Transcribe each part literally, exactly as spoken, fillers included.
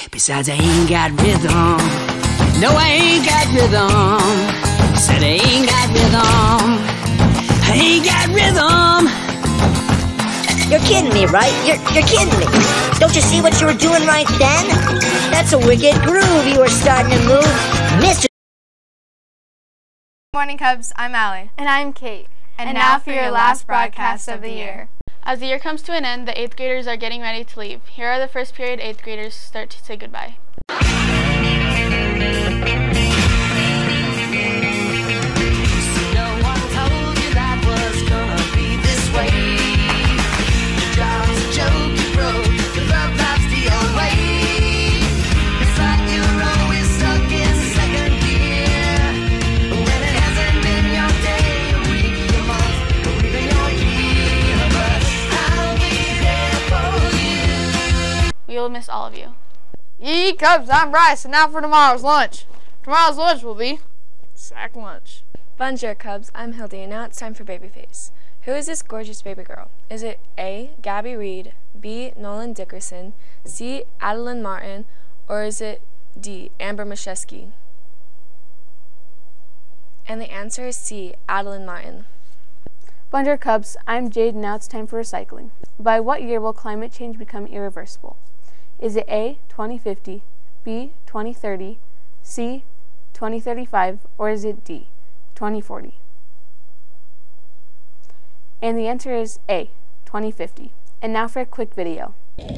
Besides, I ain't got rhythm. No, I ain't got rhythm. Said I ain't got rhythm. I ain't got rhythm. You're kidding me, right? You're, you're kidding me. Don't you see what you were doing right then? That's a wicked groove you were starting to move. Mister Good morning, Cubs. I'm Allie. And I'm Kate. And, and now for your last broadcast of the year. As the year comes to an end, the eighth graders are getting ready to leave. Here are the first period eighth graders start to say goodbye. We will miss all of you. Yee Cubs, I'm Bryce, and now for tomorrow's lunch. Tomorrow's lunch will be sack lunch. Bonjour, Cubs. I'm Hildy, and now it's time for Babyface. Who is this gorgeous baby girl? Is it A, Gabby Reed, B, Nolan Dickerson, C, Adeline Martin, or is it D, Amber Mashesky? And the answer is C, Adeline Martin. Bonjour, Cubs. I'm Jade, and now it's time for recycling. By what year will climate change become irreversible? Is it A, twenty fifty, B, twenty thirty, C, twenty thirty-five, or is it D, twenty forty? And the answer is A, twenty fifty. And now for a quick video.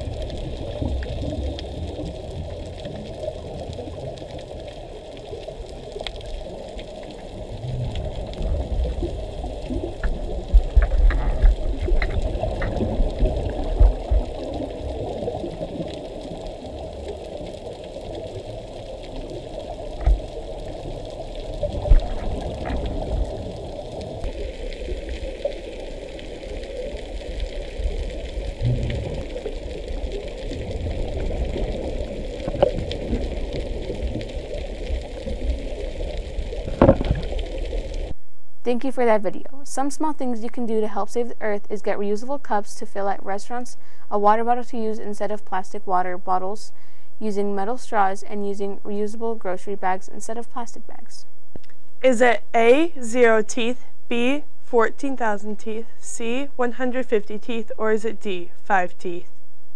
Thank you for that video. Some small things you can do to help save the earth is get reusable cups to fill at restaurants, a water bottle to use instead of plastic water bottles, using metal straws, and using reusable grocery bags instead of plastic bags. Is it A, zero teeth, B, fourteen thousand teeth, C, one hundred fifty teeth, or is it D, five teeth?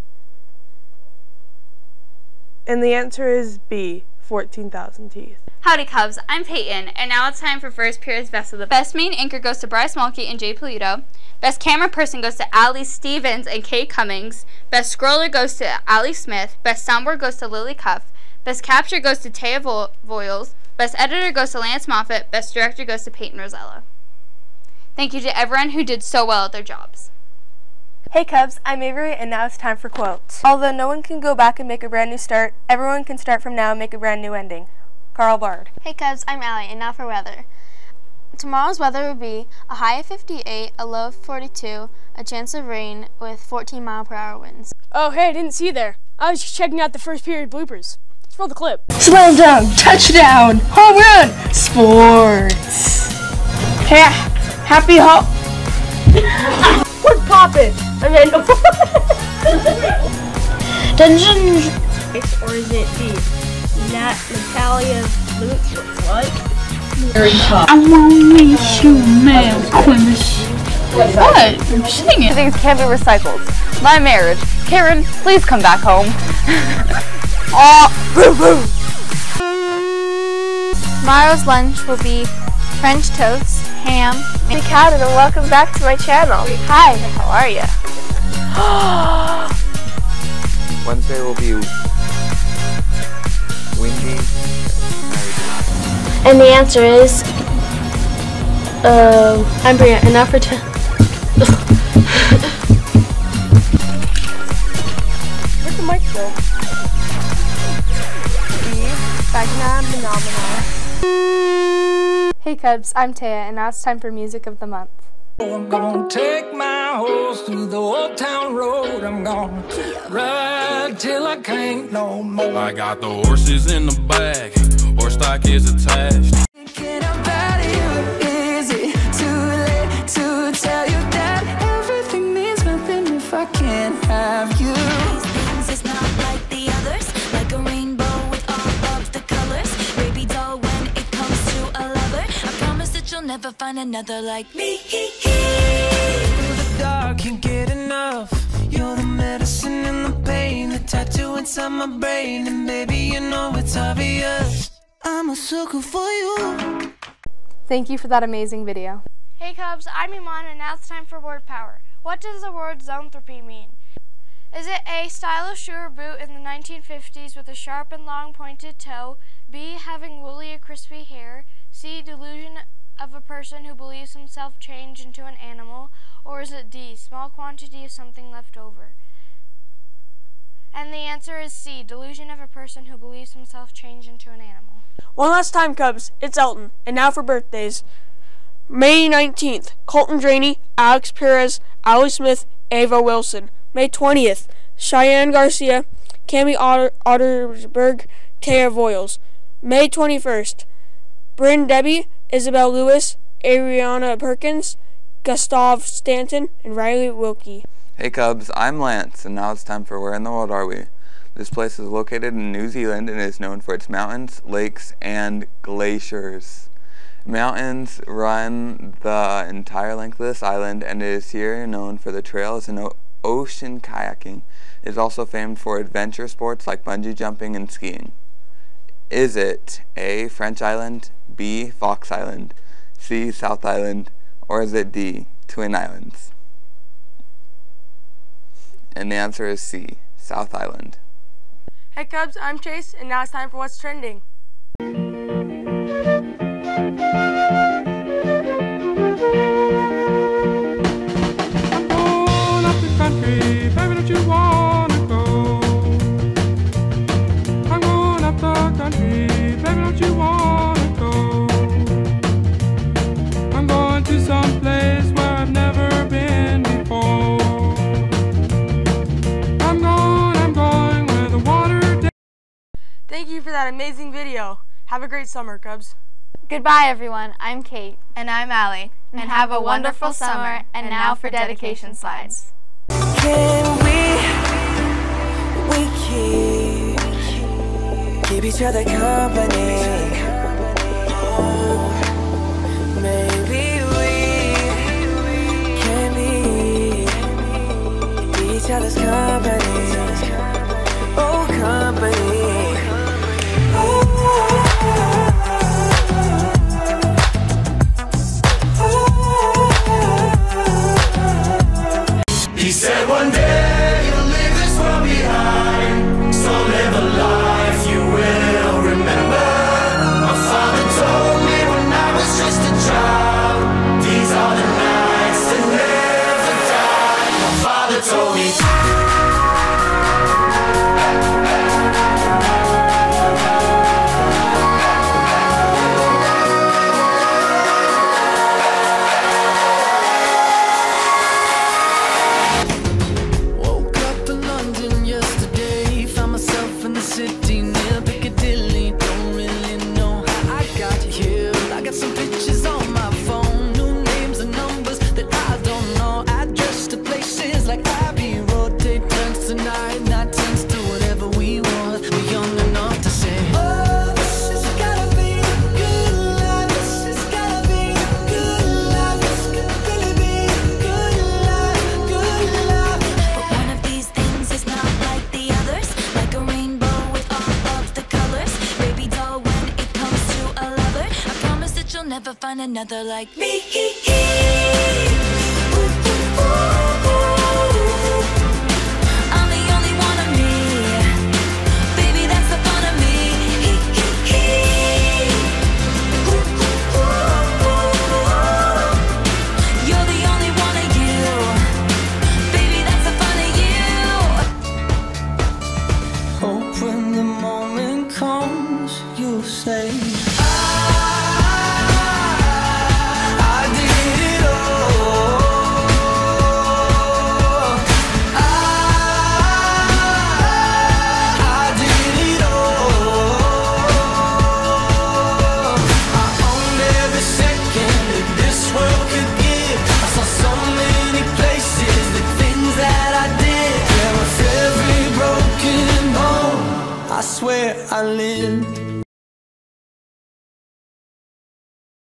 And the answer is B, fourteen thousand teeth. Howdy, Cubs. I'm Peyton, and now it's time for first period's Best of the Best main anchor goes to Bryce Mulkey and Jay Polito. Best camera person goes to Allie Stevens and Kay Cummings. Best scroller goes to Allie Smith. Best soundboard goes to Lily Cuff. Best capture goes to Taya Vo Voiles. Best editor goes to Lance Moffat. Best director goes to Peyton Rosella. Thank you to everyone who did so well at their jobs. Hey Cubs, I'm Avery, and now it's time for quotes. Although no one can go back and make a brand new start, everyone can start from now and make a brand new ending. Carl Bard. Hey Cubs, I'm Allie, and now for weather. Tomorrow's weather will be a high of fifty-eight, a low of forty-two, a chance of rain with fourteen mile per hour winds. Oh, hey, I didn't see you there. I was just checking out the first period bloopers. Let's roll the clip. Slam dunk, touchdown, home run, sports. Hey, happy ho- What's poppin'? I mean, Dungeons. Or is it D? Nat Natalia Lutz? What? Very tough. I wanna meet you, man, Quimbish. What? I'm singing. Things can't be recycled. My marriage. Karen, please come back home. Oh, woo woo. Tomorrow's lunch will be French toast, ham, and Kat, and welcome back to my channel. Hi, how are you? Wednesday will be windy. And the answer is, uh, I'm Bria, and now for ten. Where'd the mic go? Hey Cubs, I'm Taya, and now it's time for Music of the Month. I'm gonna take my horse through the old town road. I'm gonna ride till I can't no more. I got the horses in the back, horse stock is attached. Thinking about you, is it too late to tell you that everything means nothing if I can't have you? These things is not like the others, like a never find another like me. The dark can't get enough. You're the medicine and the pain, the tattoo inside my brain, and baby, you know it's obvious. I'm a sucker for you. Thank you for that amazing video. Hey Cubs, I'm Iman, and now it's time for word power. What does the word zoanthropy mean? Is it A, stylish shoe or boot in the nineteen fifties with a sharp and long pointed toe, B, having woolly or crispy hair, C, delusion of a person who believes himself changed into an animal, or is it D, small quantity of something left over? And the answer is C, delusion of a person who believes himself changed into an animal. One last time, Cubs. It's Elton. And now for birthdays. May nineteenth, Colton Draney, Alex Perez, Allie Smith, Ava Wilson. May twentieth, Cheyenne Garcia, Cami Otter Ottersberg, Taya Voiles. May twenty-first, Bryn Debbie, Isabel Lewis, Ariana Perkins, Gustav Stanton, and Riley Wilkie. Hey Cubs, I'm Lance, and now it's time for Where in the World Are We? This place is located in New Zealand and is known for its mountains, lakes, and glaciers. Mountains run the entire length of this island, and it is here known for the trails and ocean kayaking. It is also famed for adventure sports like bungee jumping and skiing. Is it A, French Island, B, Fox Island, C, South Island, or is it D, Twin Islands? And the answer is C, South Island. Hey Cubs, I'm Chase, and now it's time for What's Trending. Country, baby, don't you wanna go? I'm going up the country, baby, don't you wanna go? I'm going to some place where I've never been before. I'm going, I'm going where the water. Thank you for that amazing video. Have a great summer, Cubs. Goodbye, everyone. I'm Kate. And I'm Allie. And, and have, have a wonderful, wonderful summer. And, and now for dedication slides. Can we, we keep, keep each other company? Oh, maybe we can be, be each other's company. Oh, company. He said one day you'll leave this world behind, so live a life you will remember. My father told me when I was just a child, these are the nights that never die. My father told me. Never find another like me. I'm the only one of me. Baby, that's the fun of me. You're the only one of you. Baby, that's the fun of you. Hope when the moment comes, you'll say I swear I lived